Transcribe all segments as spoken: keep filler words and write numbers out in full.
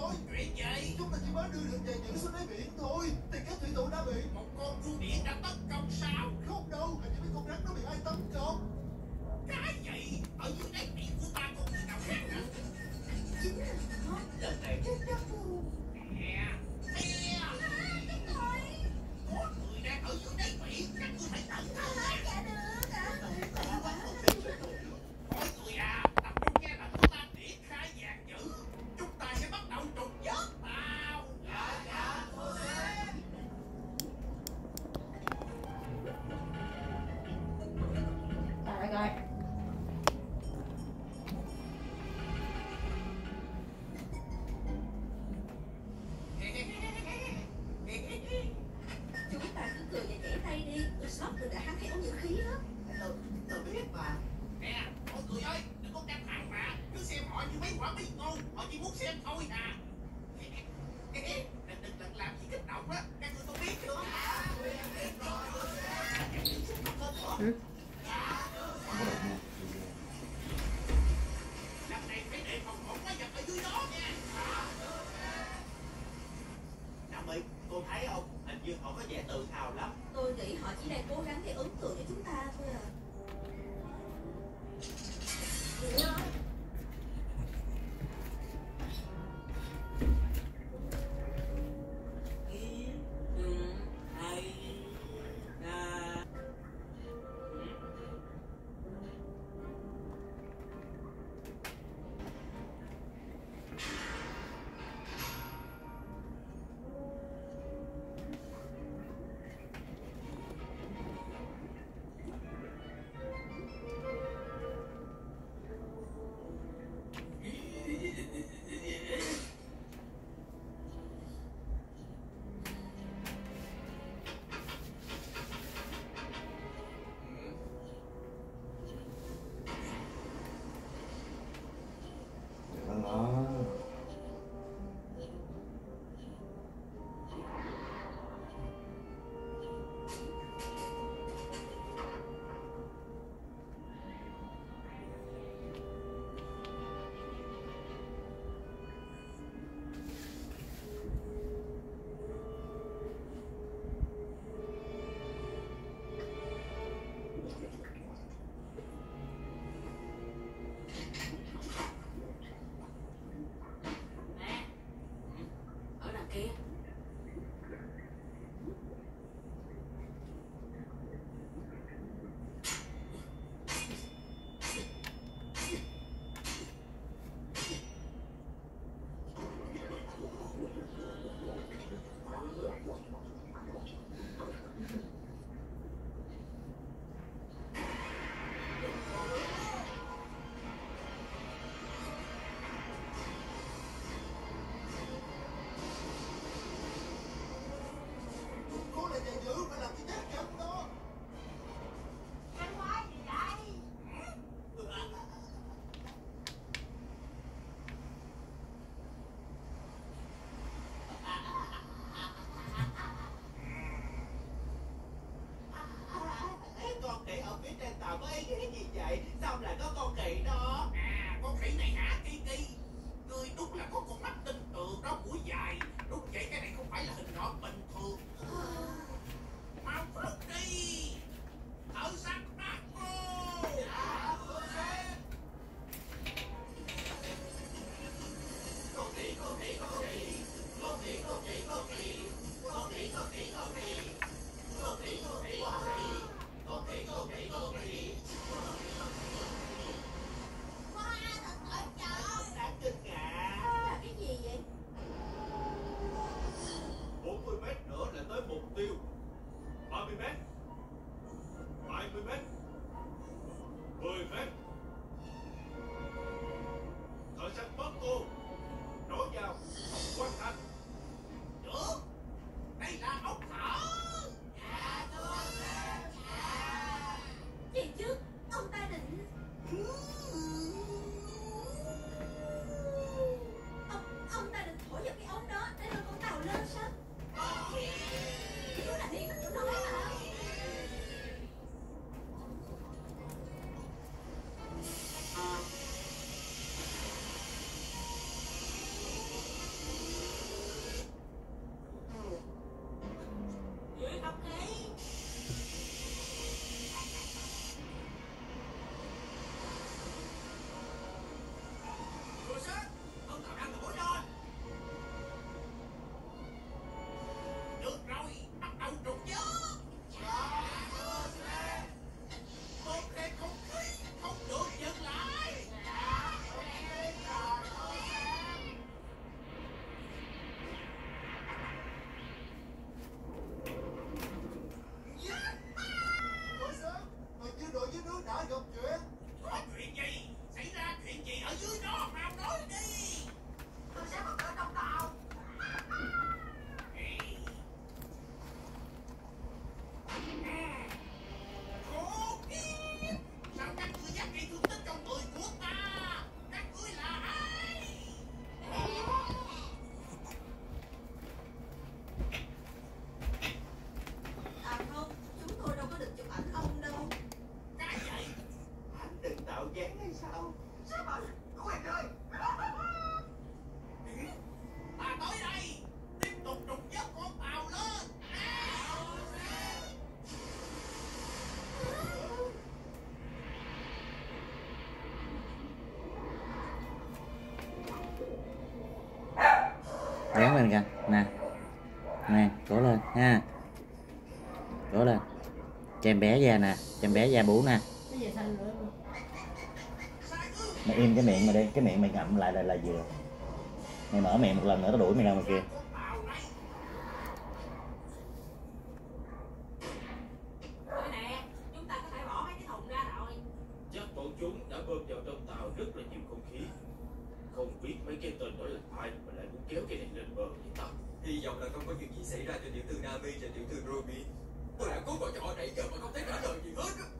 rồi. Chuyện gì? Chúng ta chỉ mới đưa được vài chữ xuống đáy biển thôi thì các thủy thủ đã bị Một con rùa biển đã tấn công sao? không đâu, hình như mấy con rắn nó bị ai tấn công. Cái gì? Ở dưới đáy biển của ta còn gì nào khác nữa? Chính là nó lần này chắc chắn luôn. Nè, nè. Có người đang ở dưới đáy biển, các ngươi phải tận thở. Dạ được ạ. Mọi người à, tập trung nghe lệnh của ta triển khai dàn chữ. Chúng ta sẽ bắt đầu trục vớt tàu. Dạ, dạ, cô sếp. Rồi rồi. Chúng ta cứ cười và chảy tay đi. Tôi sót tôi đã hắn thấy ống dẫn khí đó. Tôi, tôi biết mà. Nè, mọi người ơi, đừng có căng thẳng mà. Cứ xem họ như mấy quả bí ngô. Họ chỉ muốn xem thôi à. Đừng đừng đừng làm gì kích động á. Các người không biết chưa? Ừ. Lần này phải đề phòng bọn quái vật ở dưới đó nha. Nam Mỹ, cô thấy không? Hình như họ có vẻ tự hào lắm. Tôi nghĩ họ chỉ đang cố gắng gây ấn tượng cho chúng ta thôi à. Mẹ, ở đằng kia. Cố là vài chữ phải làm cho chắc chắn đó. Anh quay gì vậy? Con khỉ ở phía trên tàu có ý nghĩa gì vậy? Sao lại có con khỉ đó? À, con khỉ này hả Kiki? Ngươi đúng là có con mắt tinh tường đó mũi dài. Đúng vậy, cái này không phải là hình nọ bình thường. Mau rút đi. Thợ săn bác cô. Dạ, cô sếp. Con khỉ, con khỉ, con khỉ. Con khỉ, con khỉ, con khỉ. Con khỉ, con khỉ, con khỉ. Con khỉ, con khỉ, con khỉ. Con khỉ, con khỉ, con khỉ. Wow, thật ở trời. Đáng kinh ngạc. Là cái gì vậy? bốn mươi mét nữa là tới mục tiêu. ba mươi mét. hai mươi mét. mười mét. Thợ săn bắt cô. Nối vào. Hoàn thành. Được. Đây là ốc thở. Dạ, thưa sếp. Dạ. Gì chứ? lên kìa. Nè. Nè, cố lên ha. Cố lên. Cho em bé ra nè, cho em bé ra bú nè. Mày im cái miệng mày đi, cái miệng mày ngậm lại là là vừa. Mày mở miệng một lần nữa tao đuổi mày ra ngoài kia. Chắc bọn chúng đã bơm vào trong tàu rất là nhiều không khí. Không biết mấy cái tên đó là ai mà lại muốn kéo cái này lên bờ vậy ta. Hy vọng là không có chuyện gì xảy ra cho tiểu thư Nami và tiểu thư Ruby. Tôi đã cố gọi cho họ nãy giờ mà không thấy trả lời gì hết á.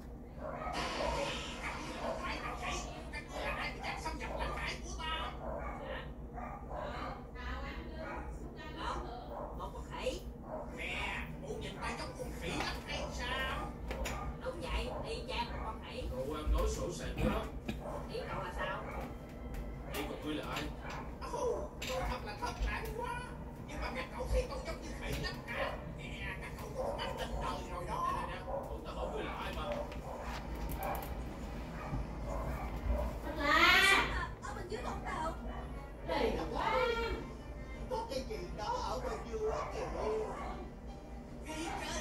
Một con khỉ. Nè, bộ nhìn ta giống con khỉ lắm hay sao? Đúng vậy, y chang một con khỉ. Cậu ăn nói sổ sàng quá đó. Ý cậu là sao? Vậy còn tôi là ai? Ồ, tôi thật là thất lạc quá. Nhưng mà các cậu thấy tôi giống như khỉ lắm hả? Nè, các cậu có mắt trên đời rồi đó. Nè nè, cậu ta hỏi tôi là ai mà. Ở bên dưới con tàu. Có cái gì đó ở bên dưới kìa. Gì trời?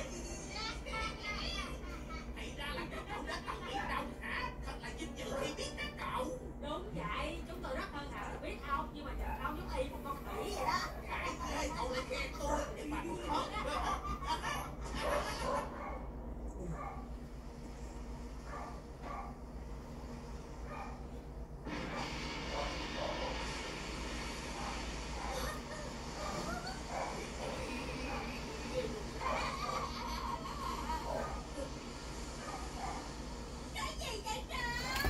Thì ra là các cậu đã tàu biển đông hả? Thật là vinh dự khi biết các cậu. Đúng vậy, chúng tôi rất hân hạnh được biết ông, nhưng mà giờ ông giống y một con khỉ vậy đó. Hãy ghê cậu lại khen tôi. Nhưng mà tôi thật đó. Cái gì vậy trời?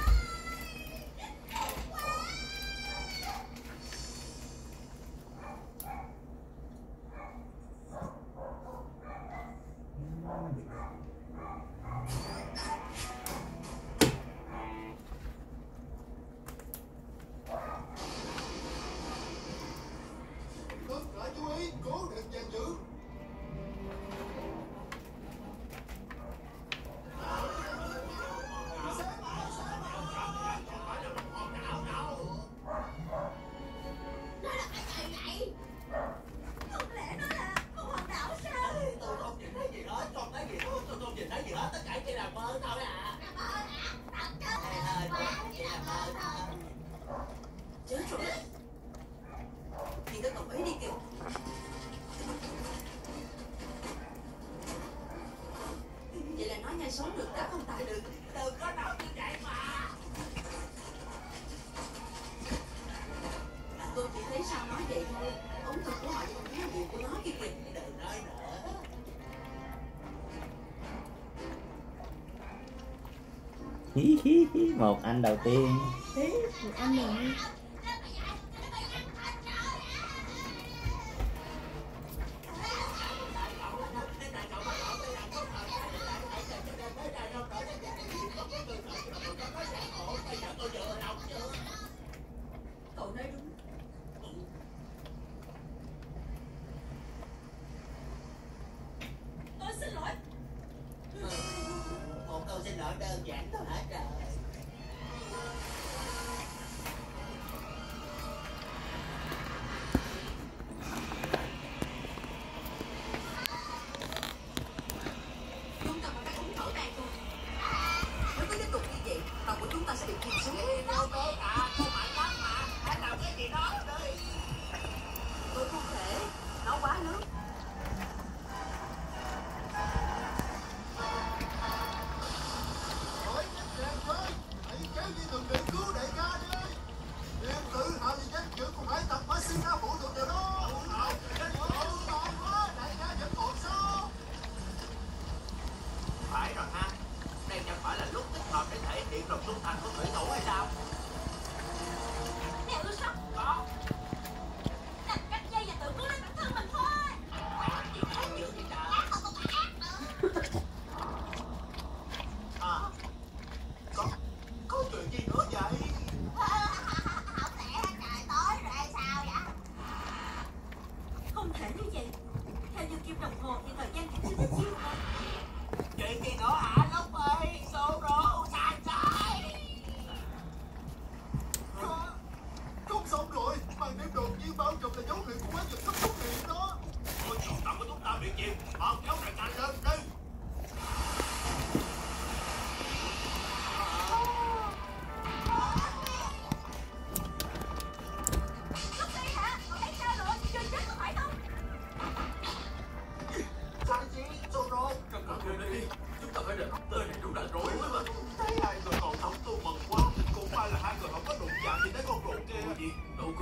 Tất cả chú ý, cố định giàn giữ. Nó là cái gì vậy? Không lẽ nó là con hòn đảo sao? Tôi không nhìn thấy gì hết, không thấy gì hết, tôi không nhìn thấy gì hết, tất cả chỉ là mơ thôi à. Cảm ơn ạ. Thật chứ. Ê, ê, chỉ là mơ thôi. Chết rồi. Thì tôi đồng ý đi kìa. Vậy là nói nhai sống được đã không tài được. Đừng có nói như vậy mà. Tôi chỉ thấy sao nói vậy thôi. Ống thật của họ còn cái gì của nó kia kìa. Đừng nói nữa. Hí hí hí, một anh đầu tiên. Một anh rồi. Cậu nói đúng. Tôi xin lỗi. Một câu xin lỗi đơn giản thôi hả trời.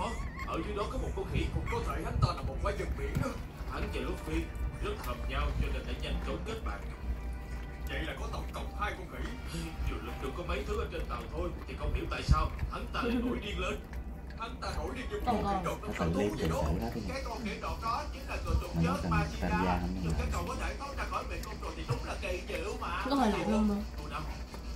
Hả? Ở dưới đó có một con khỉ. Có thể hắn ta là một quái vật biển đó. Hắn và Luffy rất hợp nhau cho nên đã nhanh chóng kết bạn. Vậy là có tổng cộng hai con khỉ. Dù lực được có mấy thứ ở trên tàu thôi thì không hiểu tại sao hắn ta lại nổi điên lên. Hắn ta nổi điên như một Còn con khỉ còn. đột Nó trong tự sở liên thú tự vậy đó. xử đó thì Cái con khỉ đột đó chính là cờ trục mình chết cần mà tham gia không Dù nhưng các mà cậu có thể thoát ra khỏi miệng con trục thì đúng là kỳ chịu mà. Có hồi lại luôn mà. Cô Năm.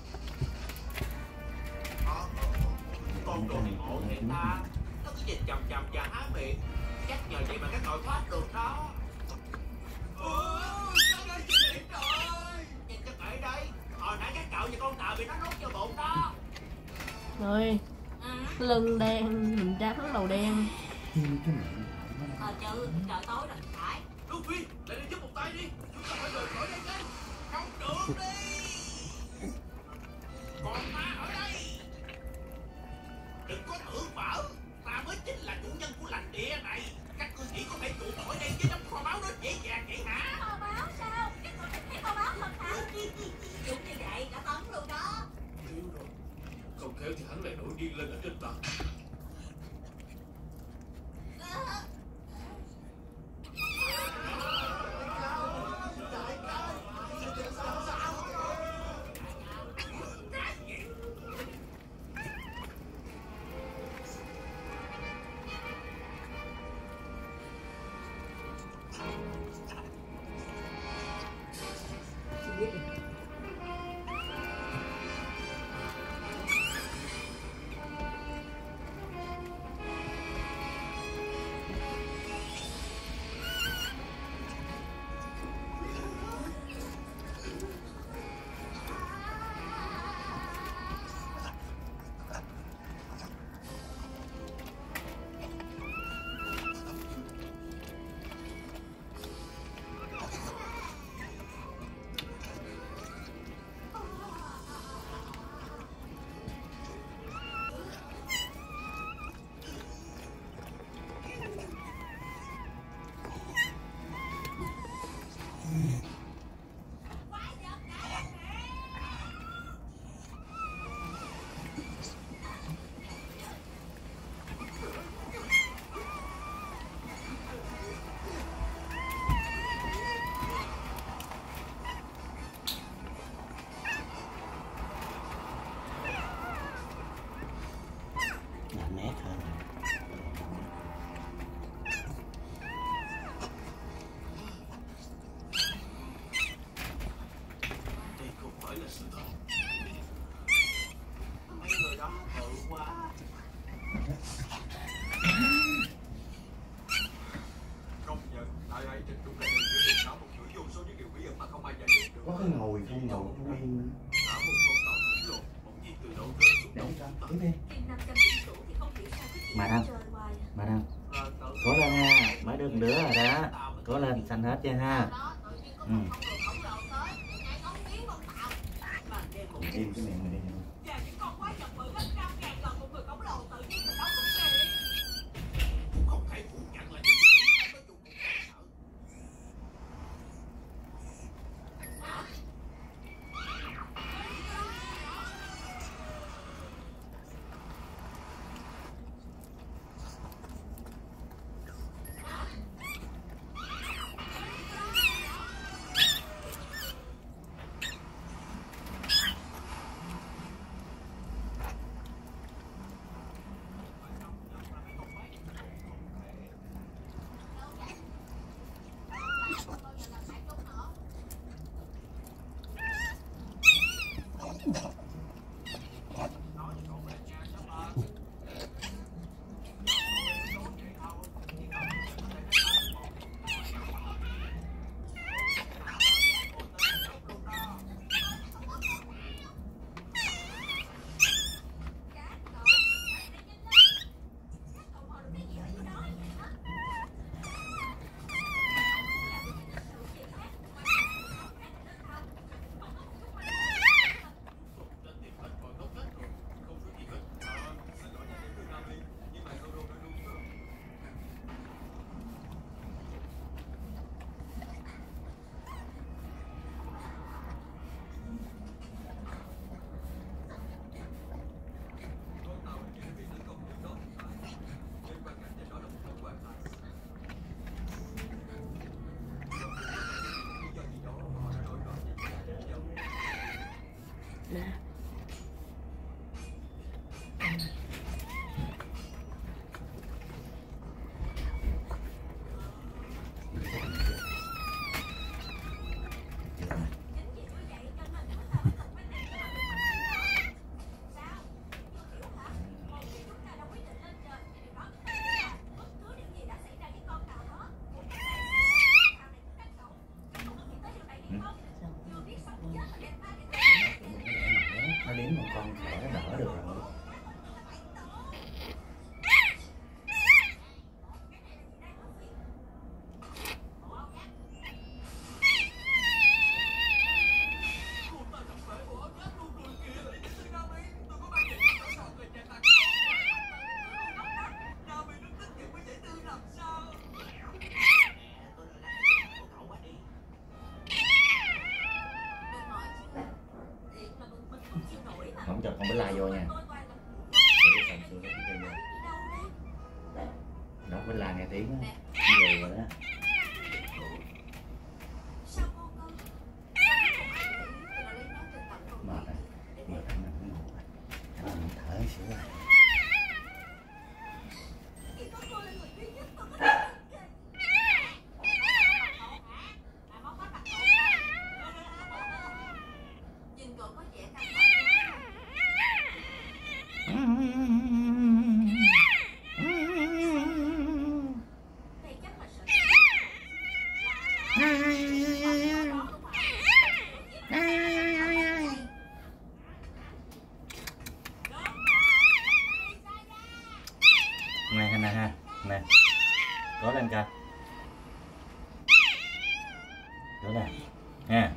Ờ, con trục thì ngộ thiệt ta. Nó cứ nhìn chằm chằm và há miệng. Chắc nhờ vậy mà các cậu thoát được đó. Ôi, sao đây chị Liệt rồi? Nhìn cho kỹ đây. Hồi nãy các cậu và con tàu bị nó nốt vô bụng đó. Rồi, lưng đen, mình trắng đầu đen. cái miệng Ờ chứ, trời tối rồi phải. Luffy, lại đi giúp một tay đi. Chúng ta phải rời khỏi đây ngay. Không được đi. Còn ta ở đây. Đừng có tưởng mở. Ta mới chính là chủ nhân của lành địa này. Các ngươi chỉ có thể trụ nổi đây với đống kho báu đó dễ dàng vậy hả? Kho báo sao? Cái con này thấy kho báo thật hả? Đúng như vậy, cả tấn luôn đó. Thiếu rồi. Không khéo thì hắn lại nổi điên lên ở trên tàu. làm nét hơn. Đây không phải là sự thật. Mấy người đó tự quá. Công nhận, tại đây trên trục này chứa đựng cả một chuỗi vô số những điều bí ẩn mà không ai giải thích được. Có cái ngồi không ngồi không yên. Cả một con tàu khổng lồ bỗng nhiên từ đâu rơi xuống Để đầu ra chúng ta. tiếp đi. Kim năm trăm điểm số thì không hiểu sao cái chuyện Mà đâu? chơi hoài à. Mà đâu? Rồi tự Cố lên ha, mới được một đứa rồi đó. Cố lên, xanh hết chưa ha? Đó, tự nhiên có Ừ. một con người khổng lồ tới, thì ngay ngón miếng con tạo. Mà đêm một Im cái miệng mình đi. Và những con quái vật bự gấp trăm ngàn lần một người khổng lồ tự nhiên mình đâu cũng vậy. cũng không thể phủ nhận là những người có chung một cơ sở. la vô nha. Để cái sườn nó cái vô. Đó với la nghe tiếng á. Về rồi đó. Mệt rồi. Mệt rồi nó cũng ngủ rồi. Anh mình thở xíu rồi. Nè nè ha, nè, cố lên coi, cố lên, nha.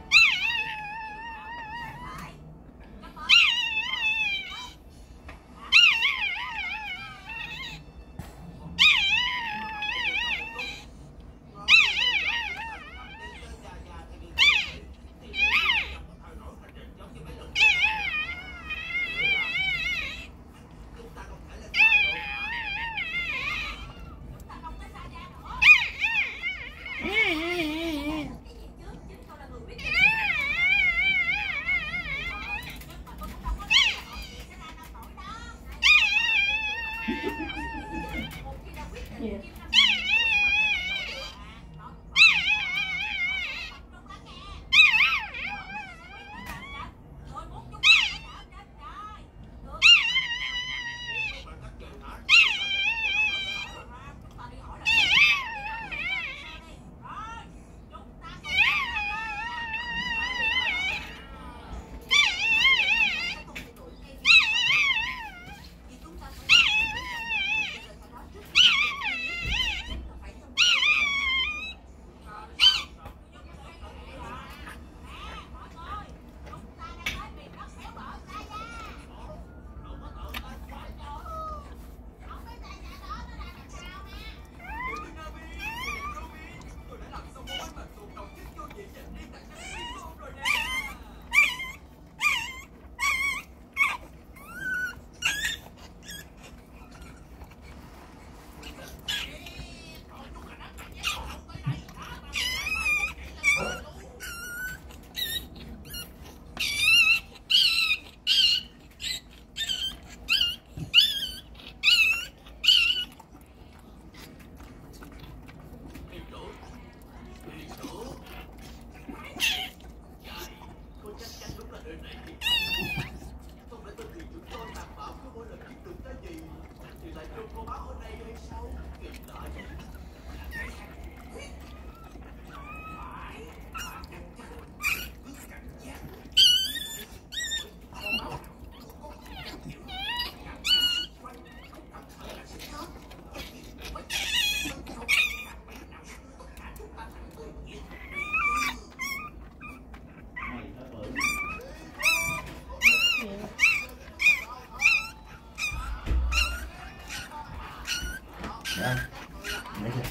Đó. Lấy rồi.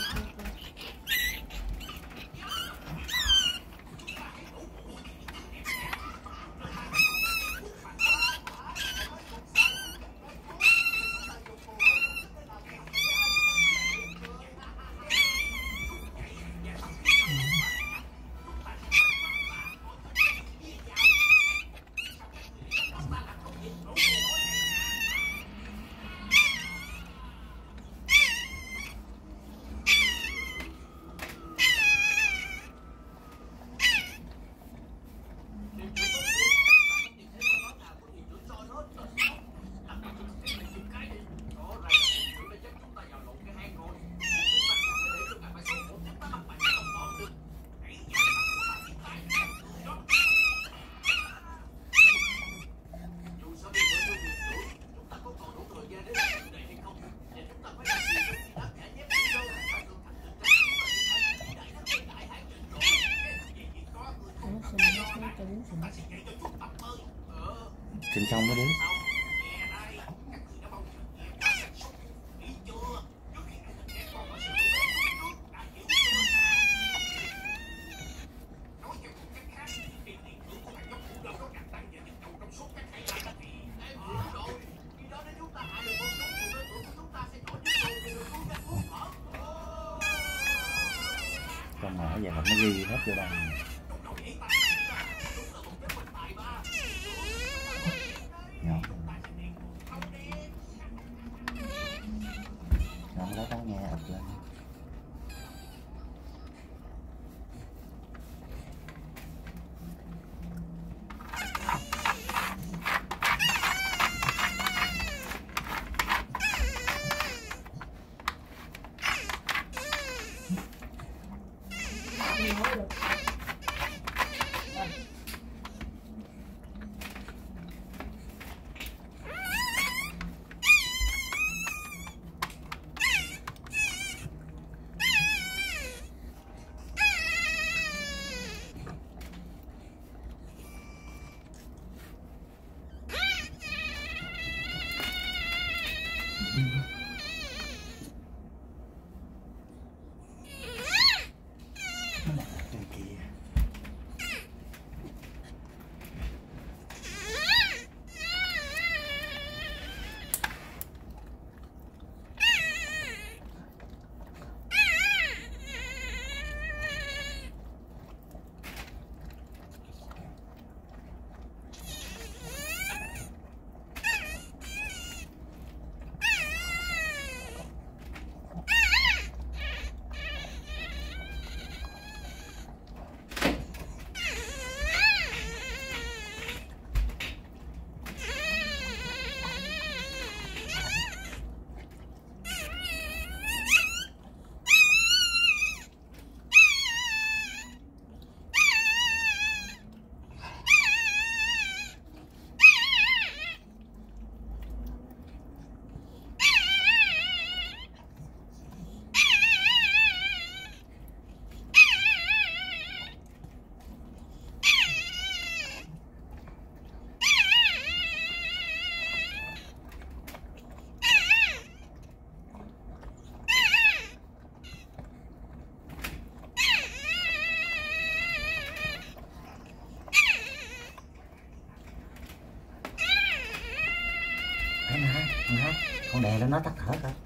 Trên trong mới đến. nãy giờ không có ghi hết vô đây. Nhọn nhọn lấy tao nghe ập lên. Con đè lên nó tắt thở thôi.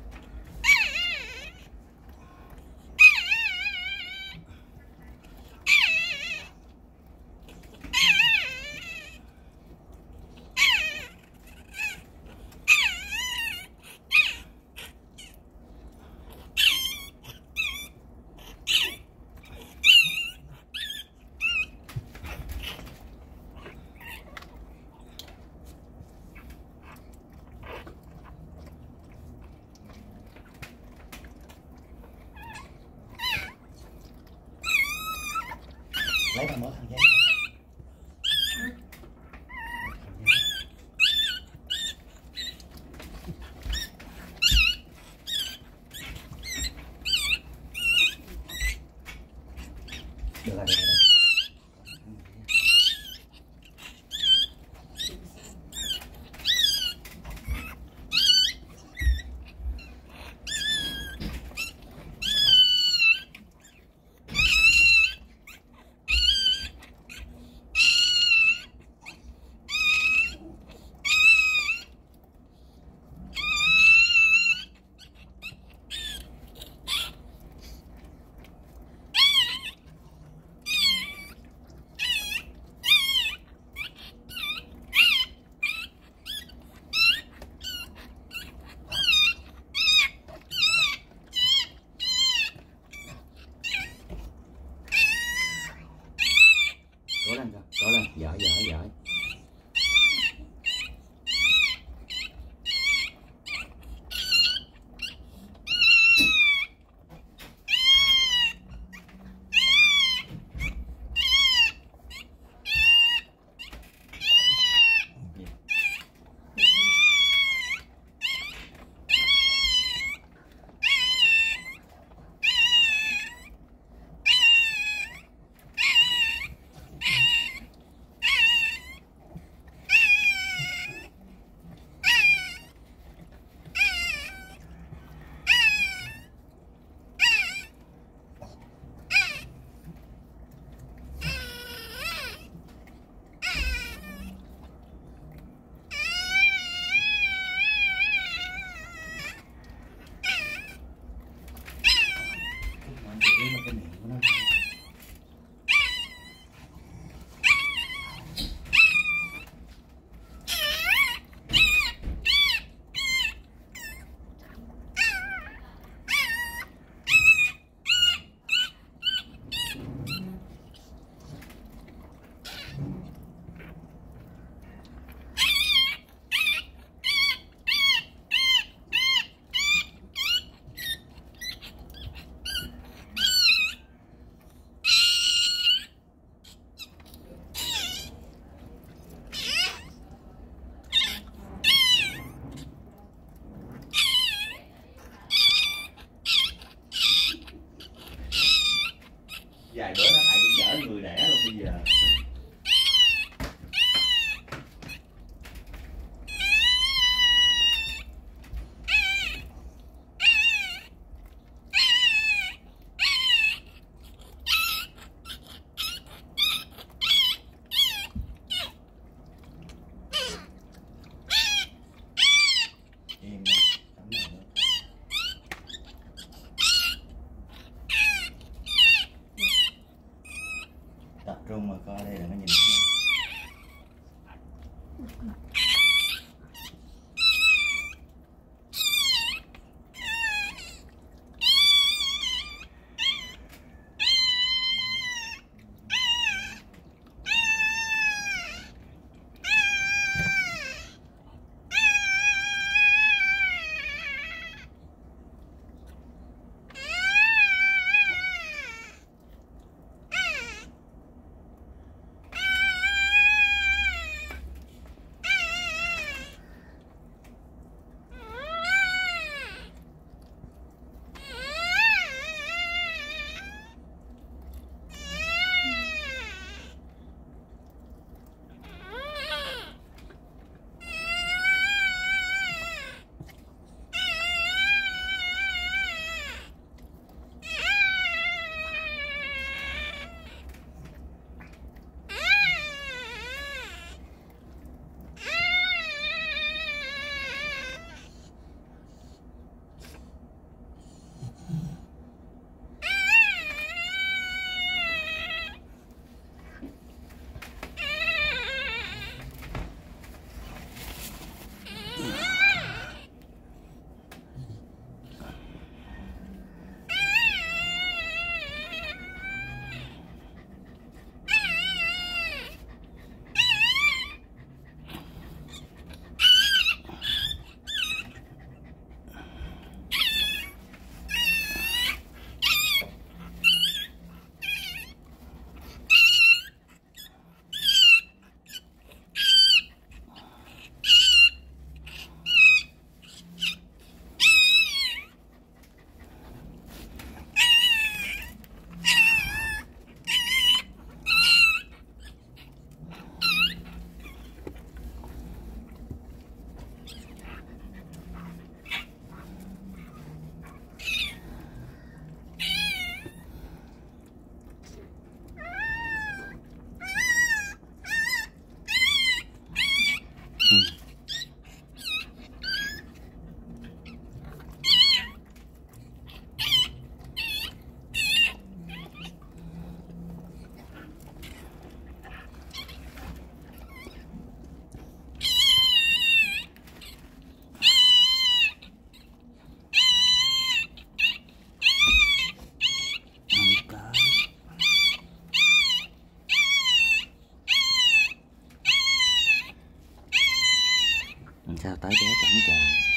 Lấy ra mở thằng giấy. Được rồi, được rồi. nhưng mà coi đây là nó nhìn. Sao tới bé chẳng trời.